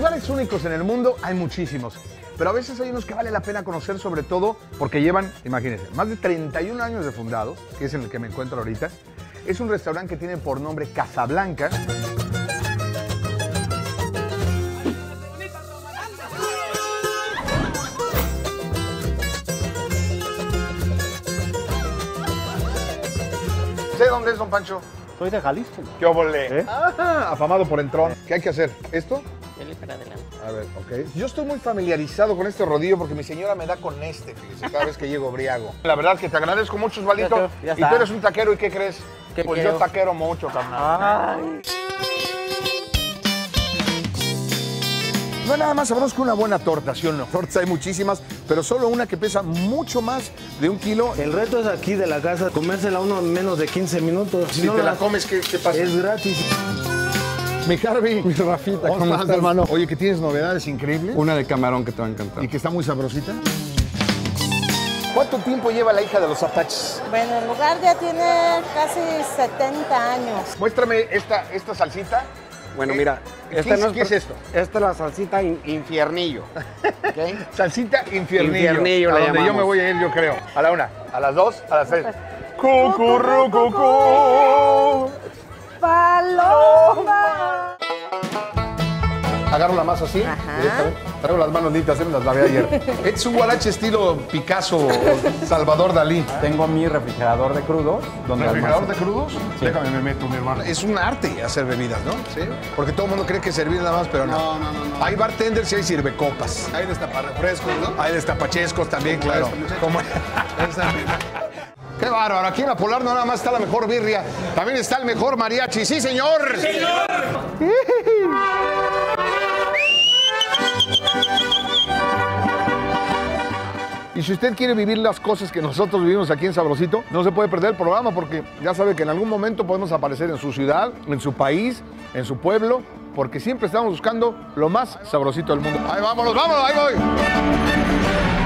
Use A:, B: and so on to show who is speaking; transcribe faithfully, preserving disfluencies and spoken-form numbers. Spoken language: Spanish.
A: Lugares únicos en el mundo hay muchísimos, pero a veces hay unos que vale la pena conocer, sobre todo porque llevan, imagínense, más de treinta y un años de fundados, que es en el que me encuentro ahorita. Es un restaurante que tiene por nombre Casablanca. ¿Sé dónde es, don Pancho?
B: Soy de Jalisco.
A: ¿Qué óvole?
B: ¿Eh?
A: Ah, afamado por entrón. ¿Qué hay que hacer? ¿Esto?
C: Dele para adelante.
A: A ver, ok. Yo estoy muy familiarizado con este rodillo porque mi señora me da con este, fíjese, cada vez que llego briago. La verdad que te agradezco mucho, Osvaldito.
B: Ya, ya
A: Y
B: está.
A: tú eres un taquero, ¿y qué crees?
C: ¿Qué
A: Pues
C: quiero?
A: yo taquero mucho, carnal.
B: Ay.
A: No hay nada más sabroso que una buena torta, ¿sí o no? Tortas hay muchísimas, pero solo una que pesa mucho más de un kilo.
D: El reto es aquí de la casa, comérsela uno en menos de quince minutos.
A: Si te la comes, ¿qué, qué pasa?
D: Es gratis.
A: Mi Harvey.
E: Mi Rafita, ¿cómo
A: estás,
E: estás?
A: hermano? Oye, que tienes novedades increíbles
E: Una de camarón que te va a encantar.
A: y que está muy sabrosita. ¿Cuánto tiempo lleva la hija de los Apaches?
F: Bueno, el lugar ya tiene casi setenta años.
A: Muéstrame esta, esta salsita.
B: Bueno,
A: Eh,
B: mira,
A: ¿qué
B: esta
A: es-
B: no
A: qué es esto?
B: Esta es la salsita in- infiernillo. ¿Ok?
A: Salsita infiernillo.
B: Infiernillo
A: a
B: la
A: donde yo
B: llamamos.
A: me voy a ir, yo creo. A la una, a las dos, a las tres. Cucurrucucú.
F: ¡Paloma!
A: Agarro la masa así.
F: Ajá.
A: directamente. Traigo las manos limpias, me las lavé ayer. Es un guarache estilo Picasso o Salvador Dalí.
E: Tengo mi refrigerador de crudos. Donde
A: ¿Refrigerador de
E: almaceno.
A: crudos? Déjame, me meto, mi hermano. Es un arte hacer bebidas, ¿no? Sí. Porque todo el mundo cree que servir nada más, pero no.
E: No, no, no, no.
A: Hay bartenders y hay sirvecopas.
E: Hay destaparrefrescos, ¿no?
A: Hay destapachescos también, claro.
E: esto, muchacho.
A: Como- ¡Qué bárbaro! Aquí en La Polar no nada más está la mejor birria, también está el mejor mariachi. ¡Sí, señor! ¡Señor! Y si usted quiere vivir las cosas que nosotros vivimos aquí en Sabrosito, no se puede perder el programa porque ya sabe que en algún momento podemos aparecer en su ciudad, en su país, en su pueblo, porque siempre estamos buscando lo más sabrosito del mundo. ¡Ahí vámonos, vámonos! ¡Ahí voy!